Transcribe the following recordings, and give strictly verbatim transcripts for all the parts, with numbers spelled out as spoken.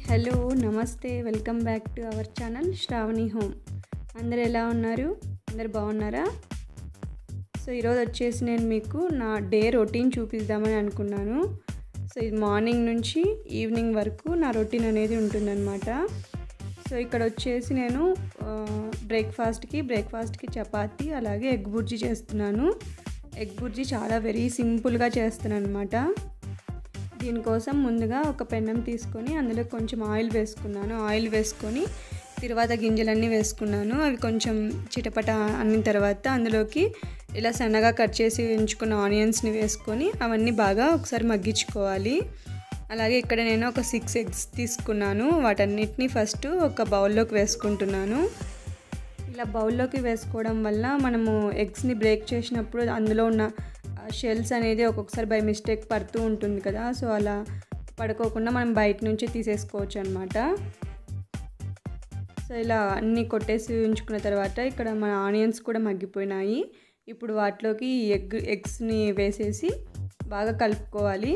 Hello నమస్తే welcome back to our channel Shravani home. అందరు ఎలా ఉన్నారు? అందరు బాగున్నారా? సో ఈరోజు వచ్చేసి నేను మీకు నా డే రొటీన్ చూపిద్దామని అనుకున్నాను. సో ఇది మార్నింగ్ నుంచి ఈవినింగ్ వరకు నా రొటీన్ అనేది ఉంటుందన్నమాట. సో ఇక్కడ వచ్చేసి నేను బ్రేక్ఫాస్ట్కి బ్రేక్ఫాస్ట్కి చపాతీ అలాగే ఎగ్ బుర్జీ చేస్తున్నాను. ఎగ్ బుర్జీ చాలా వెరీ సింపుల్గా చేస్తున్నాను అనమాట. దీనికోసం ముందుగా ఒక పెన్నం తీసుకొని అందులో కొంచెం ఆయిల్ వేసుకున్నాను. ఆయిల్ వేసుకొని తర్వాత గింజలన్నీ వేసుకున్నాను. అవి కొంచెం చిటపట అన్న తర్వాత అందులోకి ఇలా సన్నగా కట్ చేసి ఉంచుకున్న ఆనియన్స్ని వేసుకొని అవన్నీ బాగా ఒకసారి మగ్గించుకోవాలి. అలాగే ఇక్కడ నేను ఒక సిక్స్ ఎగ్స్ తీసుకున్నాను. వాటన్నిటిని ఫస్ట్ ఒక బౌల్లోకి వేసుకుంటున్నాను. ఇలా బౌల్లోకి వేసుకోవడం వల్ల మనము ఎగ్స్ని బ్రేక్ చేసినప్పుడు అందులో ఉన్న షెల్స్ అనేది ఒక్కొక్కసారి బై మిస్టేక్ పడుతూ ఉంటుంది కదా. సో అలా పడుకోకుండా మనం బయట నుంచి తీసేసుకోవచ్చు అనమాట. సో ఇలా అన్నీ కొట్టేసి ఉంచుకున్న తర్వాత ఇక్కడ మన ఆనియన్స్ కూడా మగ్గిపోయినాయి. ఇప్పుడు వాటిలోకి ఎగ్ ఎగ్స్ని వేసేసి బాగా కలుపుకోవాలి.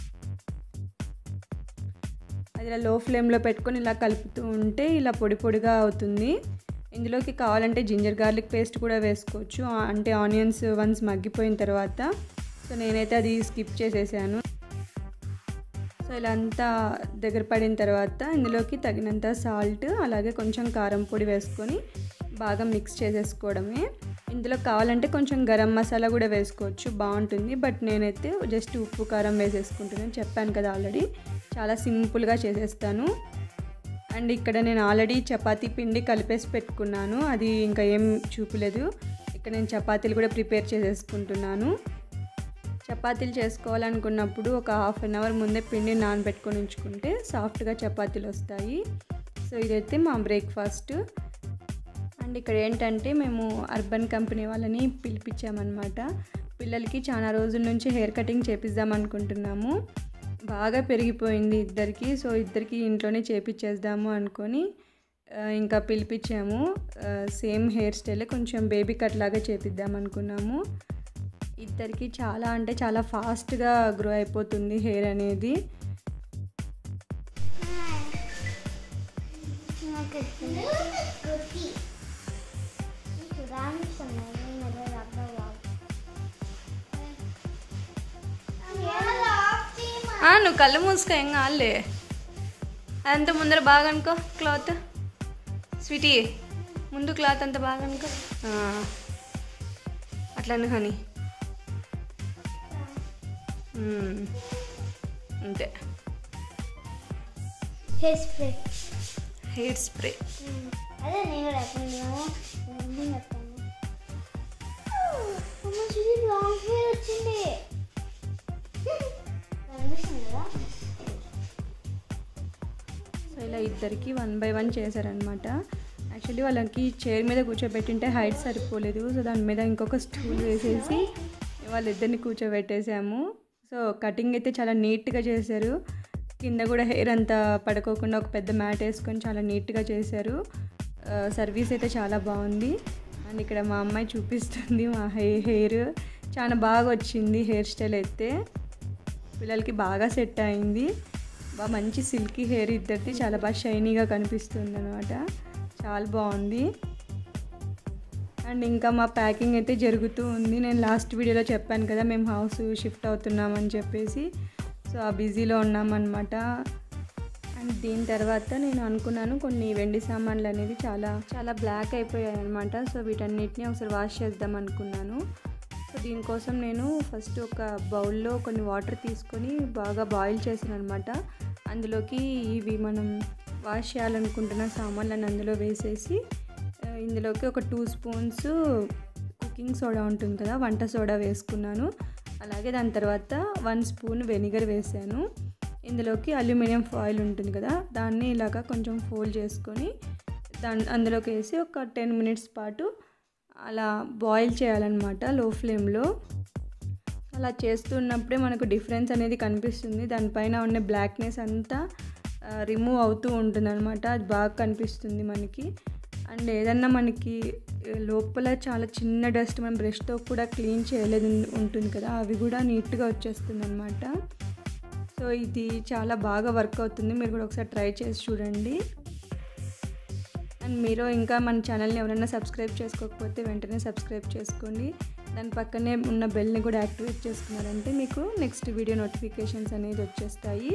అది ఇలా లో ఫ్లేమ్లో పెట్టుకొని ఇలా కలుపుతూ ఉంటే ఇలా పొడి పొడిగా అవుతుంది. ఇందులోకి కావాలంటే జింజర్ గార్లిక్ పేస్ట్ కూడా వేసుకోవచ్చు, అంటే ఆనియన్స్ వన్స్ మగ్గిపోయిన తర్వాత. సో నేనైతే అది స్కిప్ చేసేసాను. సో ఇలా అంతా దగ్గర పడిన తర్వాత ఇందులోకి తగినంత సాల్ట్ అలాగే కొంచెం కారం పొడి వేసుకొని బాగా మిక్స్ చేసేసుకోవడమే. ఇందులో కావాలంటే కొంచెం గరం మసాలా కూడా వేసుకోవచ్చు, బాగుంటుంది. బట్ నేనైతే జస్ట్ ఉప్పు కారం వేసేసుకుంటున్నాను. చెప్పాను కదా ఆల్రెడీ చాలా సింపుల్గా చేసేస్తాను. అండ్ ఇక్కడ నేను ఆల్రెడీ చపాతీ పిండి కలిపేసి పెట్టుకున్నాను, అది ఇంకా ఏం చూపలేదు. ఇక్కడ నేను చపాతీలు కూడా ప్రిపేర్ చేసేసుకుంటున్నాను. చపాతీలు చేసుకోవాలనుకున్నప్పుడు ఒక హాఫ్ అన్ అవర్ ముందే పిండి నానబెట్టుకొని ఉంచుకుంటే సాఫ్ట్గా చపాతీలు వస్తాయి. సో ఇదైతే మా బ్రేక్ఫాస్ట్. అండ్ ఇక్కడ ఏంటంటే మేము అర్బన్ కంపెనీ వాళ్ళని పిలిపించామన్నమాట. పిల్లలకి చాలా రోజుల నుంచి హెయిర్ కటింగ్ చేపిద్దాం అనుకుంటున్నాము. బాగా పెరిగిపోయింది ఇద్దరికి. సో ఇద్దరికి ఇంట్లోనే చేపించేద్దాము అనుకొని ఇంకా పిలిపించాము. సేమ్ హెయిర్ స్టైలే కొంచెం బేబీ కట్ లాగా చేపిద్దాం అనుకున్నాము. ఇద్దరికి చాలా అంటే చాలా ఫాస్ట్గా గ్రో అయిపోతుంది హెయిర్ అనేది. నువ్వు కళ్ళు మూసుకో, ఏం కాలే. అదంతా ముందర బాగా అనుకో క్లాత్. స్వీటీ ముందు క్లాత్ అంతా బాగా అనుకో, అట్లా హనీ అంతే. హెయిర్ స్ప్రే హెయిర్ స్ప్రే అదే నేను లాంగ్ హెయిర్ వచ్చింది. సో ఇలా ఇద్దరికి వన్ బై వన్ చేశారనమాట. యాక్చువల్లీ వాళ్ళకి చైర్ మీద కూర్చోబెట్టింటే హైట్ సరిపోలేదు. సో దాని మీద ఇంకొక స్టూల్ వేసేసి వాళ్ళిద్దరిని కూర్చోబెట్టేసాము. సో కటింగ్ అయితే చాలా నీట్గా చేశారు. కింద కూడా హెయిర్ అంతా పడుకోకుండా ఒక పెద్ద మ్యాట్ వేసుకొని చాలా నీట్గా చేశారు. సర్వీస్ అయితే చాలా బాగుంది. అండ్ ఇక్కడ మా అమ్మాయి చూపిస్తుంది మా హెయిర్ హెయిర్ చాలా బాగా వచ్చింది. హెయిర్ స్టైల్ అయితే పిల్లలకి బాగా సెట్ అయింది. బాగా మంచి సిల్కీ హెయిర్ ఇద్దరిది, చాలా బాగా షైనీగా కనిపిస్తుంది అనమాట. చాలా బాగుంది. అండ్ ఇంకా మా ప్యాకింగ్ అయితే జరుగుతూ ఉంది. నేను లాస్ట్ వీడియోలో చెప్పాను కదా మేము హౌస్ షిఫ్ట్ అవుతున్నామని చెప్పేసి. సో ఆ బిజీలో ఉన్నామన్నమాట. అండ్ దీని తర్వాత నేను అనుకున్నాను కొన్ని వెండి సామాన్లు అనేది చాలా చాలా బ్లాక్ అయిపోయాయి అనమాట. సో వీటన్నిటిని ఒకసారి వాష్ చేద్దాం అనుకున్నాను. సో దీనికోసం నేను ఫస్ట్ ఒక బౌల్లో కొన్ని వాటర్ తీసుకొని బాగా బాయిల్ చేసాను అనమాట. అందులోకి ఇవి మనం వాష్ చేయాలనుకుంటున్న సామాన్లను అందులో వేసేసి ఇందులోకి ఒక టూ స్పూన్స్ కుకింగ్ సోడా ఉంటుంది కదా, వంట సోడా వేసుకున్నాను. అలాగే దాని తర్వాత వన్ స్పూన్ వెనిగర్ వేసాను. ఇందులోకి అల్యూమినియం ఫాయిల్ ఉంటుంది కదా, దాన్ని ఇలాగా కొంచెం ఫోల్డ్ చేసుకొని దాని అందులోకి వేసి ఒక టెన్ మినిట్స్ పాటు అలా బాయిల్ చేయాలన్నమాట లో ఫ్లేమ్లో. అలా చేస్తున్నప్పుడే మనకు డిఫరెన్స్ అనేది కనిపిస్తుంది. దానిపైన ఉన్న బ్లాక్నెస్ అంతా రిమూవ్ అవుతూ ఉంటుంది అనమాట. అది బాగా కనిపిస్తుంది మనకి. అండ్ ఏదన్నా మనకి లోపల చాలా చిన్న డస్ట్ మనం బ్రష్తో కూడా క్లీన్ చేయలేదు ఉంటుంది కదా, అవి కూడా నీట్గా వచ్చేస్తుంది అనమాట. సో ఇది చాలా బాగా వర్క్ అవుతుంది, మీరు కూడా ఒకసారి ట్రై చేసి చూడండి. అండ్ మీరు ఇంకా మన ఛానల్ని ఎవరైనా సబ్స్క్రైబ్ చేసుకోకపోతే వెంటనే సబ్స్క్రైబ్ చేసుకోండి. దాని పక్కనే ఉన్న బెల్ని కూడా యాక్టివేట్ చేసుకున్నారంటే మీకు నెక్స్ట్ వీడియో నోటిఫికేషన్స్ అనేది వచ్చేస్తాయి.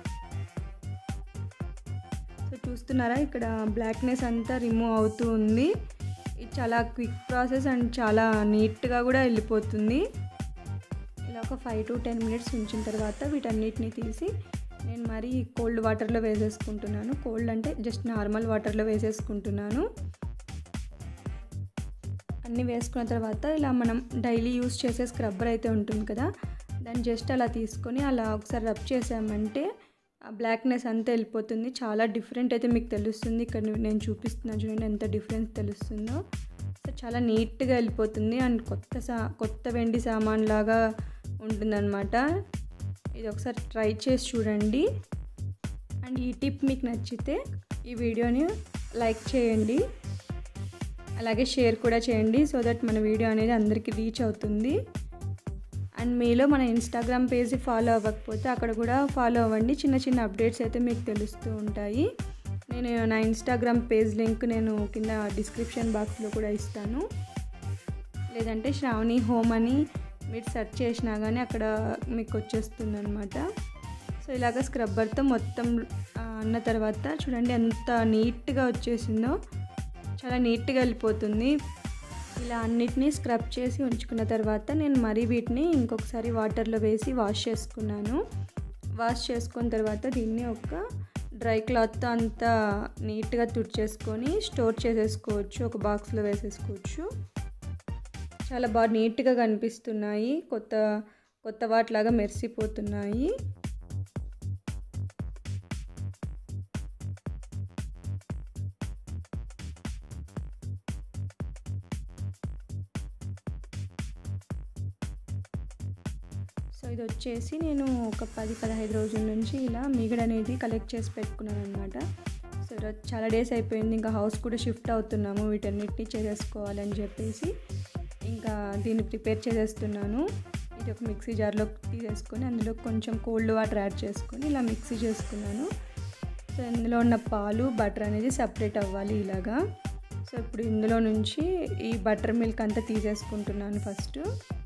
సో చూస్తున్నారా ఇక్కడ బ్లాక్నెస్ అంతా రిమూవ్ అవుతూ ఉంది. ఇది చాలా క్విక్ ప్రాసెస్ అండ్ చాలా నీట్గా కూడా వెళ్ళిపోతుంది. ఇలా ఒక ఫైవ్ టు టెన్ మినిట్స్ ఉంచిన తర్వాత వీటన్నిటిని తీసి నేను మరి కోల్డ్ వాటర్లో వేసేసుకుంటున్నాను. కోల్డ్ అంటే జస్ట్ నార్మల్ వాటర్లో వేసేసుకుంటున్నాను. అన్నీ వేసుకున్న తర్వాత ఇలా మనం డైలీ యూస్ చేసే స్క్రబ్బర్ అయితే ఉంటుంది కదా, దాన్ని జస్ట్ అలా తీసుకొని అలా ఒకసారి రబ్ చేసామంటే ఆ బ్లాక్నెస్ అంతా వెళ్ళిపోతుంది. చాలా డిఫరెంట్ అయితే మీకు తెలుస్తుంది. ఇక్కడ నేను చూపిస్తున్నాను చూడండి ఎంత డిఫరెన్స్ తెలుస్తుందో. సో చాలా నీట్గా వెళ్ళిపోతుంది అండ్ కొత్త సా కొత్త వెండి సామాన్ లాగా ఉంటుందన్నమాట. ఇది ఒకసారి ట్రై చేసి చూడండి. అండ్ ఈ టిప్ మీకు నచ్చితే ఈ వీడియోని లైక్ చేయండి, అలాగే షేర్ కూడా చేయండి, సో దట్ మన వీడియో అనేది అందరికీ రీచ్ అవుతుంది. అండ్ మీలో మన ఇన్స్టాగ్రామ్ పేజ్ ఫాలో అవ్వకపోతే అక్కడ కూడా ఫాలో అవ్వండి. చిన్న చిన్న అప్డేట్స్ అయితే మీకు తెలుస్తూ ఉంటాయి. నేను నా ఇన్స్టాగ్రామ్ పేజ్ లింక్ నేను కింద డిస్క్రిప్షన్ బాక్స్లో కూడా ఇస్తాను, లేదంటే శ్రావణి హోమ్ అని మీరు సెర్చ్ చేసినా కానీ అక్కడ మీకు వచ్చేస్తుంది అనమాట. సో ఇలాగ స్క్రబ్బర్తో మొత్తం అన్న తర్వాత చూడండి ఎంత నీట్గా వచ్చేసిందో, చాలా నీట్గా వెళ్ళిపోతుంది. ఇలా అన్నిటినీ స్క్రబ్ చేసి ఉంచుకున్న తర్వాత నేను మరీ వీటిని ఇంకొకసారి వాటర్లో వేసి వాష్ చేసుకున్నాను. వాష్ చేసుకున్న తర్వాత దీన్ని ఒక డ్రై క్లాత్తో అంతా నీట్గా తుడిచేసుకొని స్టోర్ చేసేసుకోవచ్చు, ఒక బాక్స్లో వేసేసుకోవచ్చు. చాలా బాగా నీట్గా కనిపిస్తున్నాయి, కొత్త కొత్త వాటిలాగా మెరిసిపోతున్నాయి. సో ఇది వచ్చేసి నేను ఒక పది పదహైదు రోజుల నుంచి ఇలా మీగడ అనేది కలెక్ట్ చేసి పెట్టుకున్నాను అనమాట. సో చాలా డేస్ అయిపోయింది, ఇంకా హౌస్ కూడా షిఫ్ట్ అవుతున్నాము, వీటన్నిటిని చేసేసుకోవాలని చెప్పేసి ఇంకా దీన్ని ప్రిపేర్ చేసేస్తున్నాను. ఇది ఒక మిక్సీ జార్లో తీసేసుకొని అందులో కొంచెం కోల్డ్ వాటర్ యాడ్ చేసుకొని ఇలా మిక్సీ చేసుకున్నాను. సో ఇందులో ఉన్న పాలు బటర్ అనేది సపరేట్ అవ్వాలి ఇలాగా. సో ఇప్పుడు ఇందులో నుంచి ఈ బటర్ మిల్క్ అంతా తీసేసుకుంటున్నాను ఫస్ట్.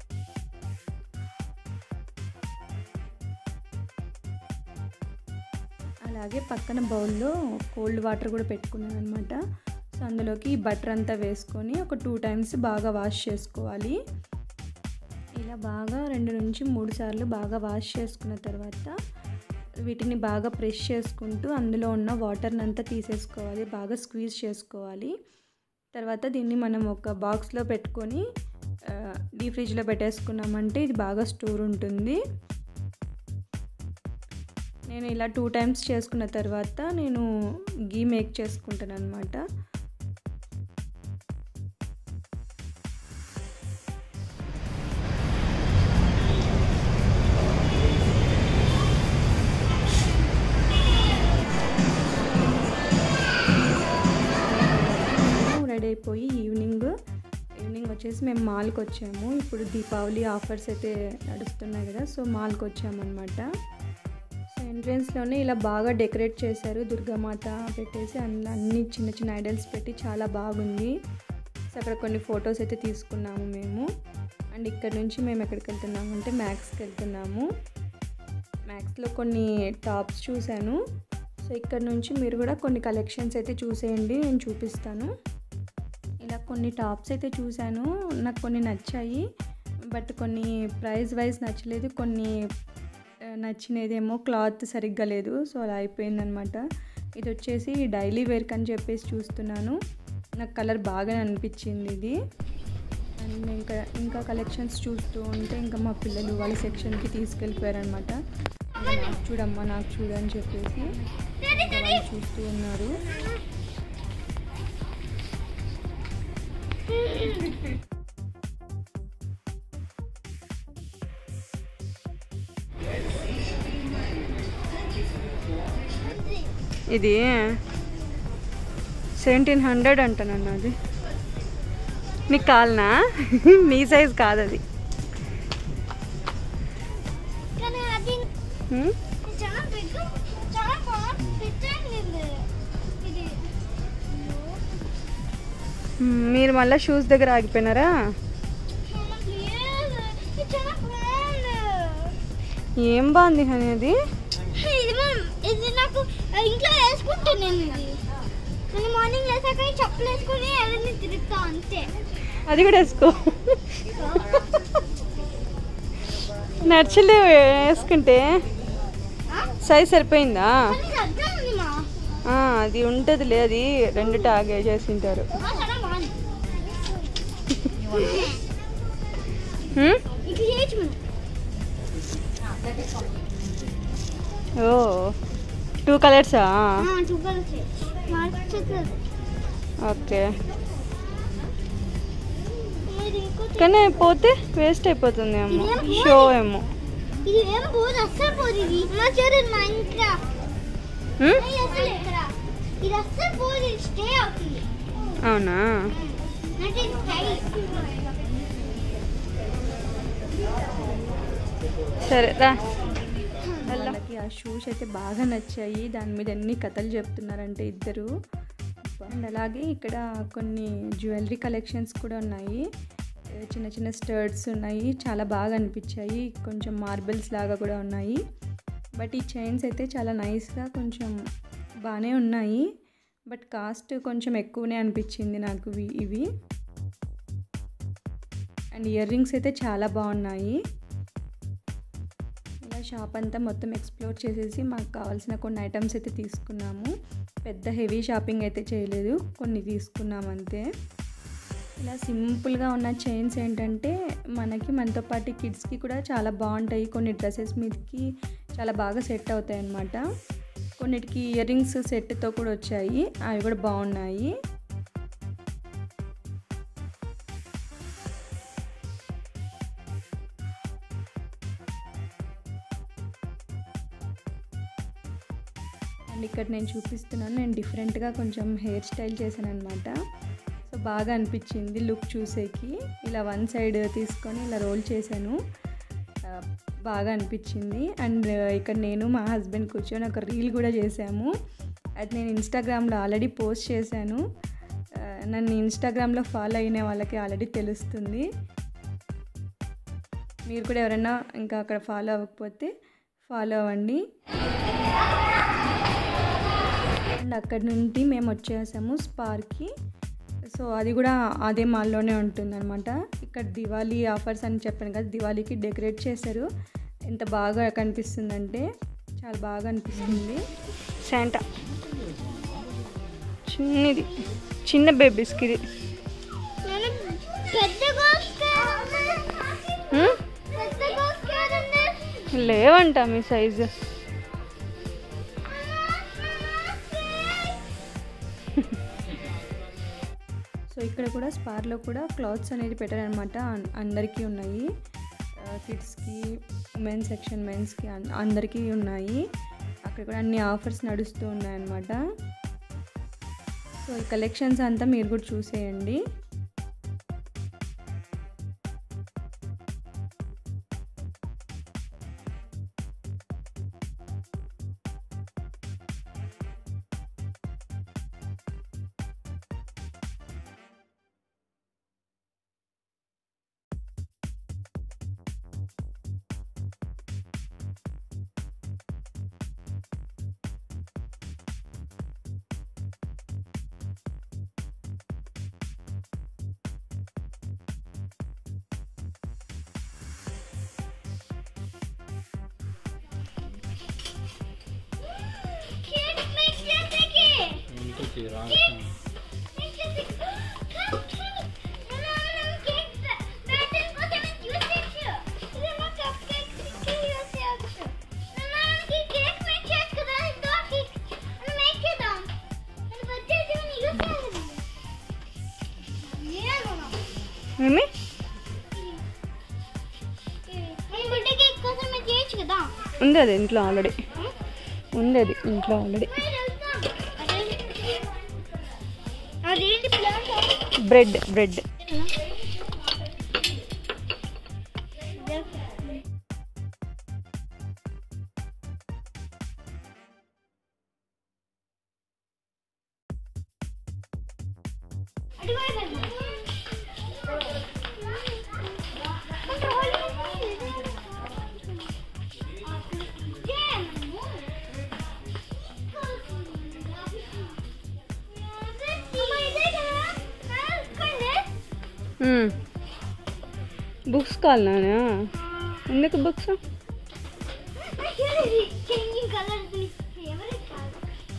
అలాగే పక్కన బౌల్లో కోల్డ్ వాటర్ కూడా పెట్టుకున్నాను అనమాట. సో అందులోకి బటర్ అంతా వేసుకొని ఒక టూ టైమ్స్ బాగా వాష్ చేసుకోవాలి. ఇలా బాగా రెండు నుంచి మూడు సార్లు బాగా వాష్ చేసుకున్న తర్వాత వీటిని బాగా ప్రెస్ చేసుకుంటూ అందులో ఉన్న వాటర్ని అంతా తీసేసుకోవాలి, బాగా స్క్వీజ్ చేసుకోవాలి. తర్వాత దీన్ని మనం ఒక బాక్స్లో పెట్టుకొని డీప్ ఫ్రిడ్జ్లో పెట్టేసుకున్నామంటే ఇది బాగా స్టోర్ ఉంటుంది. నేను ఇలా టూ టైమ్స్ చేసుకున్న తర్వాత నేను గీ మేక్ చేసుకుంటాను అనమాట. రెడీ అయిపోయి ఈవినింగ్ ఈవినింగ్ వచ్చేసి మేము మాల్కి వచ్చాము. ఇప్పుడు దీపావళి ఆఫర్స్ అయితే నడుస్తున్నాయి కదా, సో మాల్కి వచ్చామన్నమాట. సో ఎంట్రన్స్లోనే ఇలా బాగా డెకరేట్ చేశారు, దుర్గామాత పెట్టేసి అందులో అన్ని చిన్న చిన్న ఐడల్స్ పెట్టి చాలా బాగుంది. సో అక్కడ కొన్ని ఫొటోస్ అయితే తీసుకున్నాము మేము. అండ్ ఇక్కడ నుంచి మేము ఎక్కడికి వెళ్తున్నాము అంటే మ్యాక్స్కి వెళ్తున్నాము. మ్యాక్స్లో కొన్ని టాప్స్ చూశాను. సో ఇక్కడ నుంచి మీరు కూడా కొన్ని కలెక్షన్స్ అయితే చూసేయండి, నేను చూపిస్తాను. ఇలా కొన్ని టాప్స్ అయితే చూశాను, నాకు కొన్ని నచ్చాయి, బట్ కొన్ని ప్రైస్ వైజ్ నచ్చలేదు, కొన్ని నచ్చినదేమో క్లాత్ సరిగ్గా లేదు. సో అలా అయిపోయిందనమాట. ఇది వచ్చేసి డైలీ వేర్క్ అని చెప్పేసి చూస్తున్నాను, నాకు కలర్ బాగా అనిపించింది ఇది. అండ్ ఇంకా ఇంకా కలెక్షన్స్ చూస్తూ ఉంటే ఇంకా మా పిల్లలు వాళ్ళ సెక్షన్కి తీసుకెళ్ళిపోయారనమాట. నాకు చూడమ్మా నాకు చూడని చెప్పేసి వాళ్ళు చూస్తూ ఉన్నారు. ఇది సెవెంటీన్ హండ్రెడ్ అంటానన్న, అది నీకు కాలనా? నీ సైజ్ కాదు అది. మ్మ్, మీరు మళ్ళీ షూస్ దగ్గర ఆగిపోయినారా? ఏం బాగుంది అనేది. ఇది నాకు ఇంట్లో వేసుకుంటాను నేను. ఇది నేను మార్నింగ్ లేసాక చెప్పులు వేసుకుని ఎవరిని తిరుగుతా అంతే. అది కూడా వేసుకో. నచ్చలే వేసుకుంటే సైజ్ సరిపోయిందా? ఆ, అది ఉంటుందిలే, అది రెండు టాగ్ చేసి ఉంటారు. ఓ టూ కలర్సా? ఓకే, కానీ పోతే వేస్ట్ అయిపోతుంది ఏమో, షో ఏమో. ఇది ఏం పోదు, అస్సలు పోదు. ఇది మా చూడు మా ఇంట్లో ఇది అస్సలు పోదు, స్టే అవుతుంది. అవునా? సరే రా. వాళ్ళకి ఆ షూస్ అయితే బాగా నచ్చాయి, దాని మీద ఎన్ని కథలు చెప్తున్నారంటే ఇద్దరు. అండ్ అలాగే ఇక్కడ కొన్ని జ్యువెలరీ కలెక్షన్స్ కూడా ఉన్నాయి, చిన్న చిన్న స్టర్ట్స్ ఉన్నాయి, చాలా బాగా అనిపించాయి. కొంచెం మార్బుల్స్ లాగా కూడా ఉన్నాయి. బట్ ఈ చైన్స్ అయితే చాలా నైస్గా కొంచెం బాగానే ఉన్నాయి, బట్ కాస్ట్ కొంచెం ఎక్కువనే అనిపించింది నాకు ఇవి. అండ్ ఇయర్ రింగ్స్ అయితే చాలా బాగున్నాయి. ఇలా షాప్ అంతా మొత్తం ఎక్స్ప్లోర్ చేసేసి మాకు కావాల్సిన కొన్ని ఐటమ్స్ అయితే తీసుకున్నాము. పెద్ద హెవీ షాపింగ్ అయితే చేయలేదు, కొన్ని తీసుకున్నాము అంతే. ఇలా సింపుల్గా ఉన్న చైన్స్ ఏంటంటే మనకి మనతో పాటు కిడ్స్కి కూడా చాలా బాగుంటాయి. కొన్ని డ్రెస్సెస్ మీదకి చాలా బాగా సెట్ అవుతాయి అన్నమాట. కొన్నిటికి ఇయర్ రింగ్స్ సెట్తో కూడా వచ్చాయి, అవి కూడా బాగున్నాయి. అండ్ ఇక్కడ నేను చూపిస్తున్నాను, నేను డిఫరెంట్గా కొంచెం హెయిర్ స్టైల్ చేశాను అనమాట. సో బాగా అనిపించింది లుక్ చూసేకి. ఇలా వన్ సైడ్ తీసుకొని ఇలా రోల్ చేశాను, బాగా అనిపించింది. అండ్ ఇక్కడ నేను మా హస్బెండ్ కూర్చొని ఒక రీల్ కూడా చేశాము. అది నేను ఇన్స్టాగ్రామ్లో ఆల్రెడీ పోస్ట్ చేశాను. నన్ను ఇన్స్టాగ్రామ్లో ఫాలో అయిన వాళ్ళకి ఆల్రెడీ తెలుస్తుంది. మీరు కూడా ఎవరైనా ఇంకా అక్కడ ఫాలో అవ్వకపోతే ఫాలో అవ్వండి. అండ్ అక్కడి నుండి మేము వచ్చేసాము స్పార్కి. సో అది కూడా అదే మాల్లోనే ఉంటుందన్నమాట. ఇక్కడ దివాళీ ఆఫర్స్ అని చెప్పాను కదా, దివాళీకి డెకరేట్ చేశారు. ఎంత బాగా కనిపిస్తుందంటే చాలా బాగా అనిపిస్తుంది. శాంటా చిన్నది, చిన్న బేబీస్కి ఇది. లేవంట మీ సైజు. సో ఇక్కడ కూడా స్పార్లో కూడా క్లాత్స్ అనేది పెట్టారనమాట, అందరికీ ఉన్నాయి. కిడ్స్కి, ఉమెన్స్ సెక్షన్, మెన్స్కి అందరికీ ఉన్నాయి. అక్కడ కూడా అన్ని ఆఫర్స్ నడుస్తూ ఉన్నాయన్నమాట. సో ఈ కలెక్షన్స్ అంతా మీరు కూడా చూసేయండి. ఏమి ఉంది అది ఇంట్లో ఆల్రెడీ ఉంది, అది ఇంట్లో ఆల్రెడీ. బ్రెడ్ బ్రెడ్ బుక్స్ కావాలనా? ఎందుకు books? Changing colours favourite colour.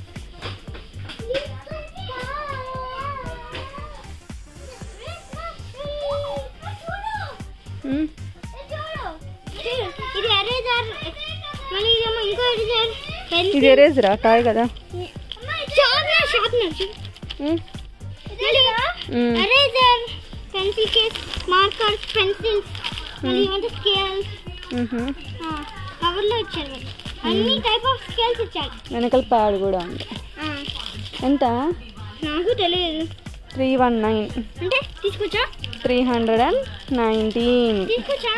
ఇది ఎరేజర్, మళ్ళీ ఇదేమో ఇంకో ఎరేజర్. ఇది ఎరేజరా? కాదు కదా, sharpener. Sharpener eraser, pencil case, markers, pencils, మళ్ళీ ఏమంటే స్కేల్స్. కవర్లో ఇచ్చారు అన్ని టైప్ ఆఫ్ స్కేల్స్ ఇచ్చారు. వెనకాల ప్యాడ్ కూడా ఉంది. ఎంత? నాకు తెలియదు. త్రీ వన్ నైన్ అంటే తీసుకొచ్చా. త్రీ హండ్రెడ్ అండ్ నైన్టీన్ తీసుకొచ్చా.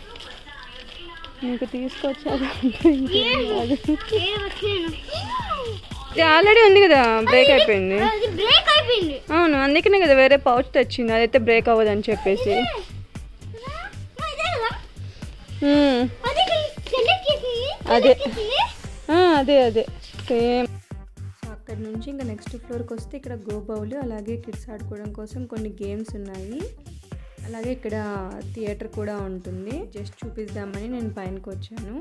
నీకు తీసుకొచ్చాను. ఇది ఆల్రెడీ ఉంది కదా, బ్రేక్ అయిపోయింది. బ్రేక్ అయిపోయింది. అవును, అందుకనే కదా వేరే పౌచ్ తెచ్చింది, అదైతే బ్రేక్ అవ్వదని చెప్పేసి. అదే అదే అదే సేమ్. సో అక్కడ నుంచి ఇంకా నెక్స్ట్ ఫ్లోర్కి వస్తే ఇక్కడ గో బౌల్, అలాగే కిడ్స్ ఆడుకోవడం కోసం కొన్ని గేమ్స్ ఉన్నాయి. అలాగే ఇక్కడ థియేటర్ కూడా ఉంటుంది. జస్ట్ చూపిద్దామని నేను పైనకి వచ్చాను.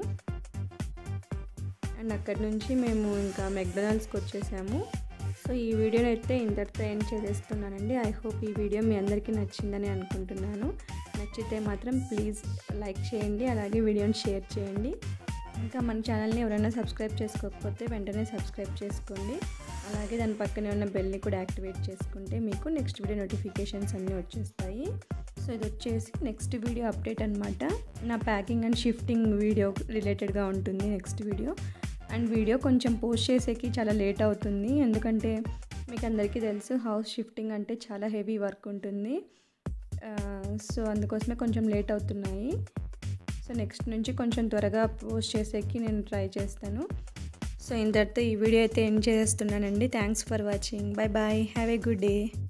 అండ్ అక్కడి నుంచి మేము ఇంకా మెక్డొనాల్డ్స్కి వచ్చేసాము. సో ఈ వీడియోని అయితే ఇంతటితో ఎండ్ చేసేస్తున్నానండి. ఐ హోప్ ఈ వీడియో మీ అందరికీ నచ్చిందని అనుకుంటున్నాను. నచ్చితే మాత్రం ప్లీజ్ లైక్ చేయండి, అలాగే వీడియోని షేర్ చేయండి. ఇంకా మన ఛానల్ని ఎవరైనా సబ్స్క్రైబ్ చేసుకోకపోతే వెంటనే సబ్స్క్రైబ్ చేసుకోండి. అలాగే దాని పక్కనే ఉన్న బెల్ని కూడా యాక్టివేట్ చేసుకుంటే మీకు నెక్స్ట్ వీడియో నోటిఫికేషన్స్ అన్నీ వచ్చేస్తాయి. సో ఇది వచ్చేసి నెక్స్ట్ వీడియో అప్డేట్ అనమాట. నా ప్యాకింగ్ అండ్ షిఫ్టింగ్ వీడియో రిలేటెడ్గా ఉంటుంది నెక్స్ట్ వీడియో. అండ్ వీడియో కొంచెం పోస్ట్ చేసేకి చాలా లేట్ అవుతుంది, ఎందుకంటే మీకు అందరికీ తెలుసు హౌస్ షిఫ్టింగ్ అంటే చాలా హెవీ వర్క్ ఉంటుంది. సో అందుకోసమే కొంచెం లేట్ అవుతున్నాయి. సో నెక్స్ట్ నుంచి కొంచెం త్వరగా పోస్ట్ చేసేకి నేను ట్రై చేస్తాను. సో ఇంతటితో ఈ వీడియో అయితే ఎండ్ చేస్తున్నానండి. Thanks for watching. Bye bye. Have a good day.